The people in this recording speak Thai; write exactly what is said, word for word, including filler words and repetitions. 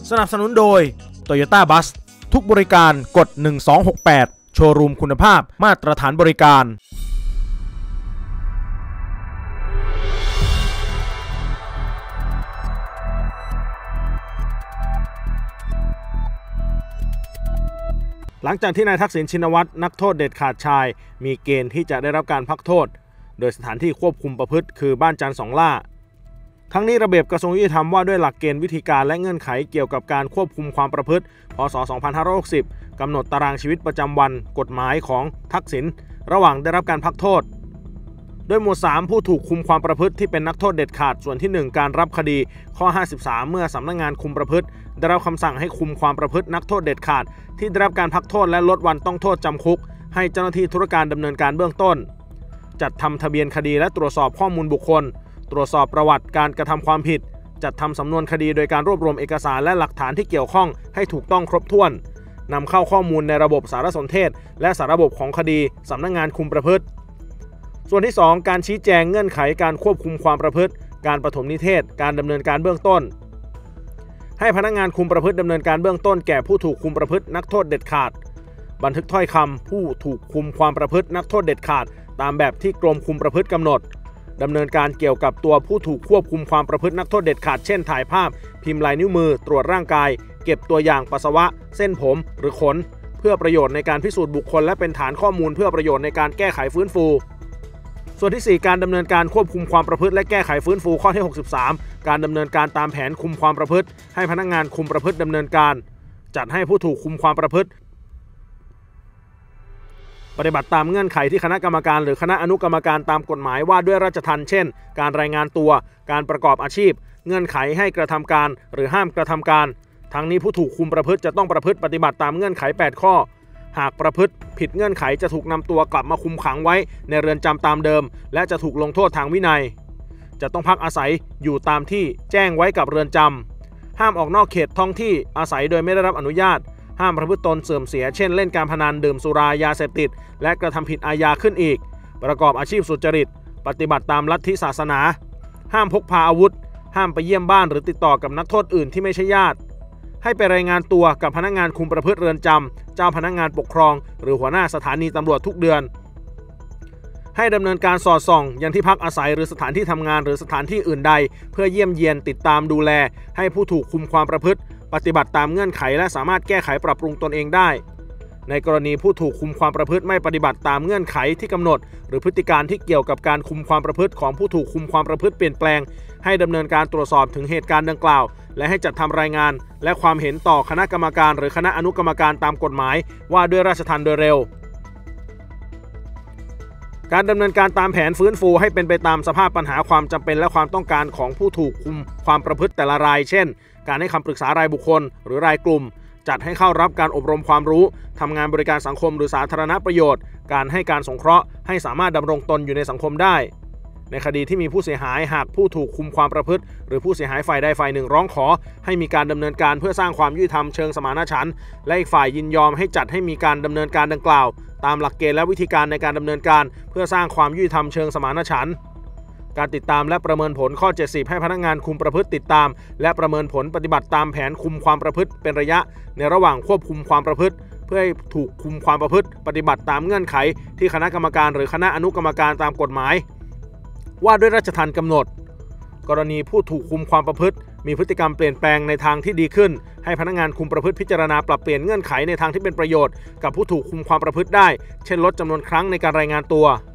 สนับสนุนโดย Toyota Bus ทุกบริการกดหนึ่งสองหกแปดโชว์รูมคุณภาพมาตรฐานบริการหลังจากที่นายทักษิณชินวัตรนักโทษเด็ดขาดชายมีเกณฑ์ที่จะได้รับการพักโทษโดยสถานที่ควบคุมประพฤติคือบ้านจันทร์สองล่าทั้งนี้ระเบียบกระทรวงยุติธรรมว่าด้วยหลักเกณฑ์วิธีการและเงื่อนไขเกี่ยวกับการควบคุมความประพฤติพ.ศ. สองพันห้าร้อยหกสิบกำหนดตารางชีวิตประจำวันกฎหมายของทักษิณระหว่างได้รับการพักโทษโดยหมวดสามผู้ถูกคุมความประพฤติที่เป็นนักโทษเด็ดขาดส่วนที่หนึ่งการรับคดีข้อห้าสิบสามเมื่อสำนักงานคุมประพฤติได้รับคำสั่งให้คุมความประพฤตินักโทษเด็ดขาดที่ได้รับการพักโทษและลดวันต้องโทษจำคุกให้เจ้าหน้าที่ธุรการดำเนินการเบื้องต้นจัดทำทะเบียนคดีและตรวจสอบข้อมูลบุคคลตรวจสอบประวัติการกระทำความผิดจัดทำสำนวนคดีโดยการรวบรวมเอกสารและหลักฐานที่เกี่ยวข้องให้ถูกต้องครบถ้วนนำเข้าข้อมูลในระบบสารสนเทศและสารระบบของคดีสำนักงานคุมประพฤติส่วนที่สองการชี้แจงเงื่อนไขการควบคุมความประพฤติการปฐมนิเทศการดำเนินการเบื้องต้นให้พนักงานคุมประพฤติดำเนินการเบื้องต้นแก่ผู้ถูกคุมประพฤตินักโทษเด็ดขาดบันทึกถ้อยคำผู้ถูกคุมความประพฤตินักโทษเด็ดขาดตามแบบที่กรมคุมประพฤติกำหนดดำเนินการเกี่ยวกับตัวผู้ถูกควบคุมความประพฤตินักโทษเด็ดขาดเช่นถ่ายภาพพิมพ์ลายนิ้วมือตรวจร่างกายเก็บตัวอย่างปัสสาวะเส้นผมหรือขนเพื่อประโยชน์ในการพิสูจน์บุคคลและเป็นฐานข้อมูลเพื่อประโยชน์ในการแก้ไขฟื้นฟูส่วนที่สี่การดำเนินการควบคุมความประพฤติและแก้ไขฟื้นฟูข้อที่หกสิบสามการดำเนินการตามแผนคุมความประพฤติให้พนักงานคุมประพฤติดำเนินการจัดให้ผู้ถูกคุมความประพฤติปฏิบัติตามเงื่อนไขที่คณะกรรมการหรือคณะอนุกรรมการตามกฎหมายว่าด้วยราชทัณฑ์เช่นการรายงานตัวการประกอบอาชีพเงื่อนไขให้กระทำการหรือห้ามกระทำการทั้งนี้ผู้ถูกคุมประพฤติจะต้องประพฤติปฏิบัติตามเงื่อนไขแปดข้อหากประพฤติผิดเงื่อนไขจะถูกนำตัวกลับมาคุมขังไว้ในเรือนจำตามเดิมและจะถูกลงโทษทางวินัยจะต้องพักอาศัยอยู่ตามที่แจ้งไว้กับเรือนจำห้ามออกนอกเขตท้องที่อาศัยโดยไม่ได้รับอนุญาตห้ามประพฤติตนเสื่อมเสียเช่นเล่นการพนันดื่มสุรายาเสพติดและกระทำผิดอาญาขึ้นอีกประกอบอาชีพสุจริตปฏิบัติตามลัทธิศาสนาห้ามพกพาอาวุธห้ามไปเยี่ยมบ้านหรือติดต่อกับนักโทษอื่นที่ไม่ใช่ญาติให้ไปรายงานตัวกับพนักงานคุมประพฤติเรือนจำเจ้าพนักงานปกครองหรือหัวหน้าสถานีตำรวจทุกเดือนให้ดำเนินการสอดส่องยังที่พักอาศัยหรือสถานที่ทำงานหรือสถานที่อื่นใดเพื่อเยี่ยมเยียนติดตามดูแลให้ผู้ถูกคุมความประพฤติปฏิบัติตามเงื่อนไขและสามารถแก้ไขปรับปรุงตนเองได้ในกรณีผู้ถูกคุมความประพฤติไม่ปฏิบัติตามเงื่อนไขที่กำหนดหรือพฤติการที่เกี่ยวกับการคุมความประพฤติของผู้ถูกคุมความประพฤติเปลี่ยนแปลงให้ดำเนินการตรวจสอบถึงเหตุการณ์ดังกล่าวและให้จัดทำรายงานและความเห็นต่อคณะกรรมการหรือคณะอนุกรรมการตามกฎหมายว่าด้วยราชทัณฑ์โดยเร็วการดำเนินการตามแผนฟื้นฟูให้เป็นไปตามสภาพปัญหาความจำเป็นและความต้องการของผู้ถูกคุมความประพฤติแต่ละรายเช่นการให้คำปรึกษารายบุคคลหรือรายกลุ่มจัดให้เข้ารับการอบรมความรู้ทำงานบริการสังคมหรือสาธารณประโยชน์การให้การสงเคราะห์ให้สามารถดำรงตนอยู่ในสังคมได้ในคดีที่มีผู้เสียหายหากผู้ถูกคุมความประพฤติหรือผู้เสียหายฝ่ายใดฝ่ายหนึ่งร้องขอให้มีการดำเนินการเพื่อสร้างความยุติธรรมเชิงสมานฉันท์และอีกฝ่ายยินยอมให้จัดให้มีการดำเนินการดังกล่าวตามหลักเกณฑ์และวิธีการในการดำเนินการเพื่อสร้างความยุติธรรมเชิงสมานฉันท์การติดตามและประเมินผลข้อเจ็ดสิบให้พนักงานคุมประพฤติติดตามและประเมินผลปฏิบัติตามแผนคุมความประพฤติเป็นระยะในระหว่างควบคุมความประพฤติเพื่อให้ถูกคุมความประพฤติปฏิบัติตามเงื่อนไขที่คณะกรรมการหรือคณะอนุกรรมการตามกฎหมายว่าด้วยราชทัณฑ์กำหนดกรณีผู้ถูกคุมความประพฤติมีพฤติกรรมเปลี่ยนแปลงในทางที่ดีขึ้นให้พนักงานคุมประพฤติพิจารณาปรับเปลี่ยนเงื่อนไขในทางที่เป็นประโยชน์กับผู้ถูกคุมความประพฤติได้เช่นลดจำนวนครั้งในการรายงานตัว